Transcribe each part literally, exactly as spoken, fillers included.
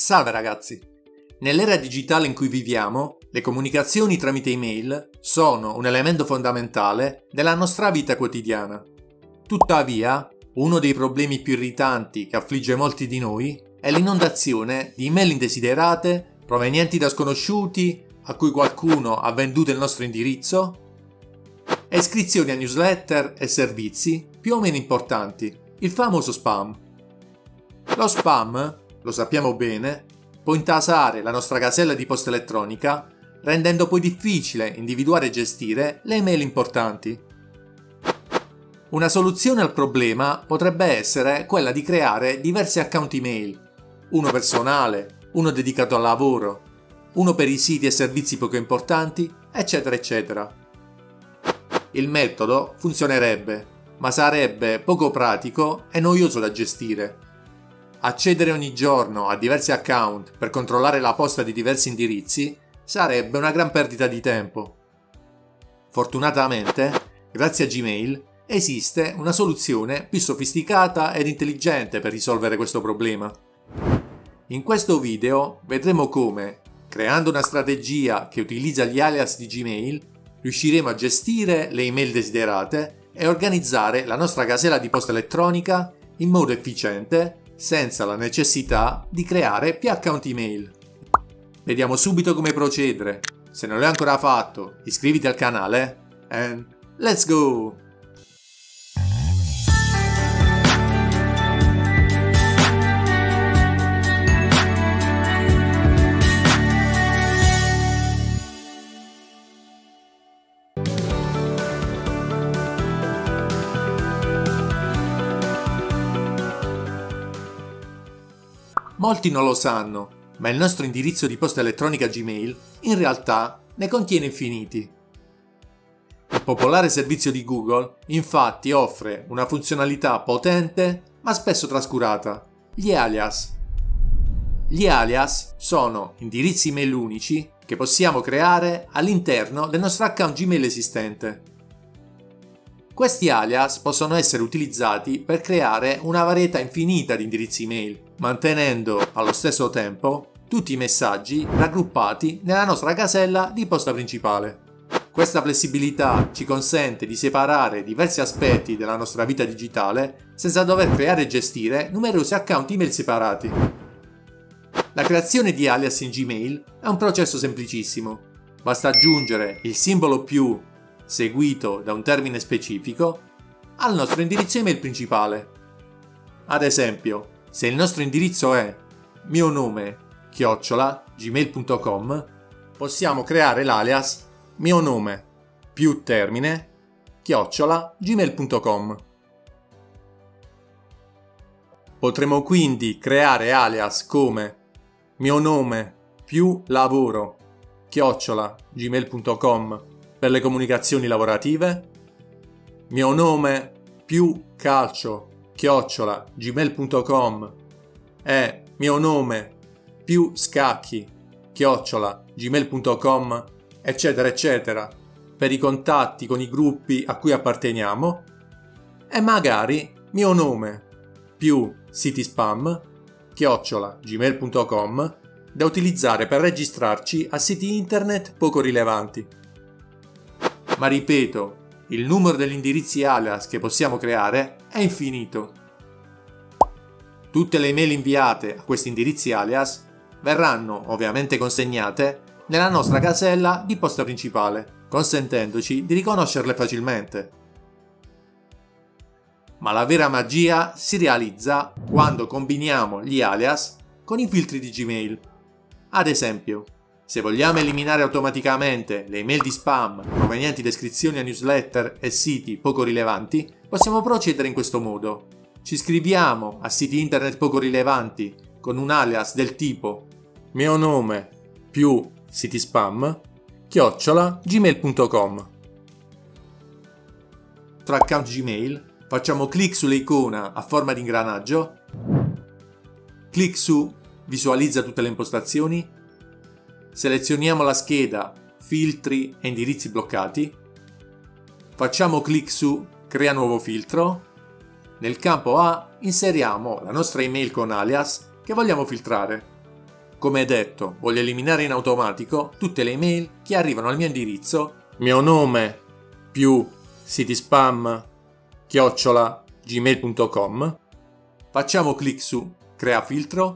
Salve ragazzi! Nell'era digitale in cui viviamo, le comunicazioni tramite email sono un elemento fondamentale della nostra vita quotidiana. Tuttavia, uno dei problemi più irritanti che affligge molti di noi è l'inondazione di email indesiderate provenienti da sconosciuti a cui qualcuno ha venduto il nostro indirizzo e iscrizioni a newsletter e servizi più o meno importanti, il famoso spam. Lo spam, lo sappiamo bene, può intasare la nostra casella di posta elettronica, rendendo poi difficile individuare e gestire le email importanti. Una soluzione al problema potrebbe essere quella di creare diversi account email, uno personale, uno dedicato al lavoro, uno per i siti e servizi poco importanti, eccetera eccetera. Il metodo funzionerebbe, ma sarebbe poco pratico e noioso da gestire. Accedere ogni giorno a diversi account per controllare la posta di diversi indirizzi sarebbe una gran perdita di tempo. Fortunatamente, grazie a Gmail, esiste una soluzione più sofisticata ed intelligente per risolvere questo problema. In questo video vedremo come, creando una strategia che utilizza gli alias di Gmail, riusciremo a gestire le email desiderate e organizzare la nostra casella di posta elettronica in modo efficiente senza la necessità di creare più account email. Vediamo subito come procedere. Se non l'hai ancora fatto, iscriviti al canale and let's go! Molti non lo sanno, ma il nostro indirizzo di posta elettronica Gmail in realtà ne contiene infiniti. Il popolare servizio di Google infatti offre una funzionalità potente ma spesso trascurata, gli alias. Gli alias sono indirizzi email unici che possiamo creare all'interno del nostro account Gmail esistente. Questi alias possono essere utilizzati per creare una varietà infinita di indirizzi email, mantenendo allo stesso tempo tutti i messaggi raggruppati nella nostra casella di posta principale. Questa flessibilità ci consente di separare diversi aspetti della nostra vita digitale senza dover creare e gestire numerosi account email separati. La creazione di alias in Gmail è un processo semplicissimo. Basta aggiungere il simbolo più seguito da un termine specifico al nostro indirizzo email principale. Ad esempio, se il nostro indirizzo è mio nome chiocciola gmail punto com, possiamo creare l'alias mio nome più termine chiocciola gmail punto com. Potremo quindi creare alias come mio nome più lavoro chiocciola gmail punto com per le comunicazioni lavorative, mio nome più calcio chiocciola gmail punto com e mio nome più scacchi chiocciola gmail punto com, eccetera eccetera, per i contatti con i gruppi a cui apparteniamo, e magari mio nome più siti spam chiocciola gmail punto com da utilizzare per registrarci a siti internet poco rilevanti. Ma ripeto, il numero degli indirizzi alias che possiamo creare è infinito. Tutte le email inviate a questi indirizzi alias verranno ovviamente consegnate nella nostra casella di posta principale, consentendoci di riconoscerle facilmente. Ma la vera magia si realizza quando combiniamo gli alias con i filtri di Gmail. Ad esempio, se vogliamo eliminare automaticamente le email di spam provenienti da iscrizioni a newsletter e siti poco rilevanti, possiamo procedere in questo modo. Ci iscriviamo a siti internet poco rilevanti con un alias del tipo mio nome più siti spam chiocciola gmail punto com. Tra account Gmail facciamo clic sulle icona a forma di ingranaggio, clic su visualizza tutte le impostazioni, selezioniamo la scheda filtri e indirizzi bloccati, facciamo clic su crea nuovo filtro, nel campo A inseriamo la nostra email con alias che vogliamo filtrare. Come detto, voglio eliminare in automatico tutte le email che arrivano al mio indirizzo mio nome più siti spam chiocciola gmail punto com. Facciamo clic su Crea filtro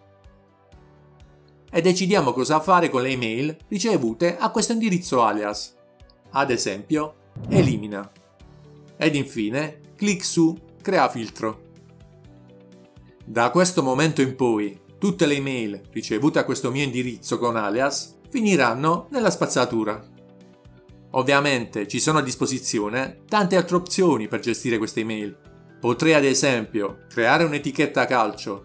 e decidiamo cosa fare con le email ricevute a questo indirizzo alias. Ad esempio, elimina. Ed infine, clic su Crea filtro. Da questo momento in poi, tutte le email ricevute a questo mio indirizzo con alias finiranno nella spazzatura. Ovviamente ci sono a disposizione tante altre opzioni per gestire queste email. Potrei ad esempio creare un'etichetta calcio,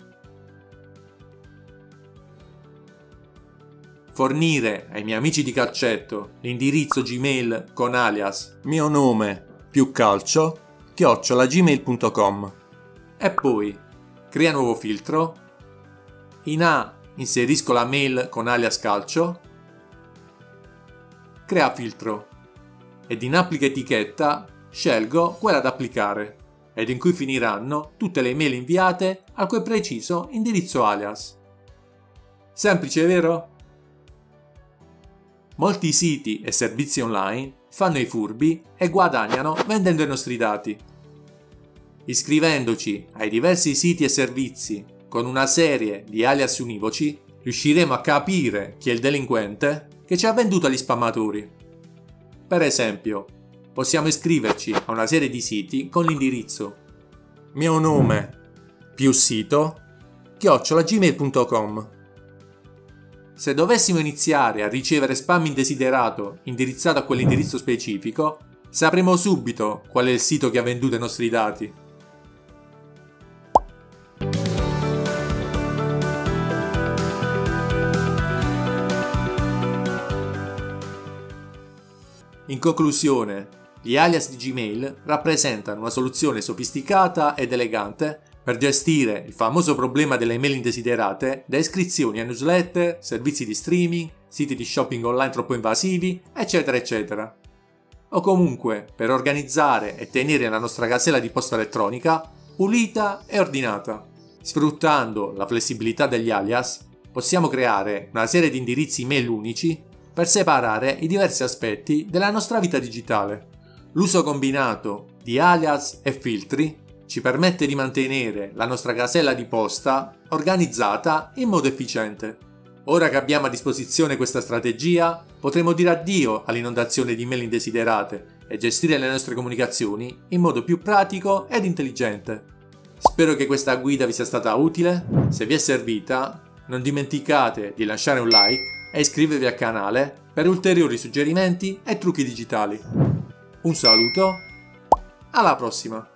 fornire ai miei amici di calcetto l'indirizzo Gmail con alias mio nome più calcio chiocciola gmail punto com e poi crea nuovo filtro. In A inserisco la mail con alias calcio, crea filtro ed in applica etichetta scelgo quella da applicare ed in cui finiranno tutte le mail inviate a quel preciso indirizzo alias. Semplice, vero? Molti siti e servizi online fanno i furbi e guadagnano vendendo i nostri dati. Iscrivendoci ai diversi siti e servizi con una serie di alias univoci, riusciremo a capire chi è il delinquente che ci ha venduto agli spammatori. Per esempio, possiamo iscriverci a una serie di siti con l'indirizzo mio nome più sito chiocciola gmail punto com. Se dovessimo iniziare a ricevere spam indesiderato indirizzato a quell'indirizzo specifico, sapremo subito qual è il sito che ha venduto i nostri dati. In conclusione, gli alias di Gmail rappresentano una soluzione sofisticata ed elegante per gestire il famoso problema delle email indesiderate da iscrizioni a newsletter, servizi di streaming, siti di shopping online troppo invasivi, eccetera eccetera. O comunque per organizzare e tenere la nostra casella di posta elettronica pulita e ordinata. Sfruttando la flessibilità degli alias, possiamo creare una serie di indirizzi email unici per separare i diversi aspetti della nostra vita digitale. L'uso combinato di alias e filtri ci permette di mantenere la nostra casella di posta organizzata in modo efficiente. Ora che abbiamo a disposizione questa strategia, potremo dire addio all'inondazione di mail indesiderate e gestire le nostre comunicazioni in modo più pratico ed intelligente. Spero che questa guida vi sia stata utile. Se vi è servita, non dimenticate di lasciare un like e iscrivervi al canale per ulteriori suggerimenti e trucchi digitali. Un saluto, alla prossima!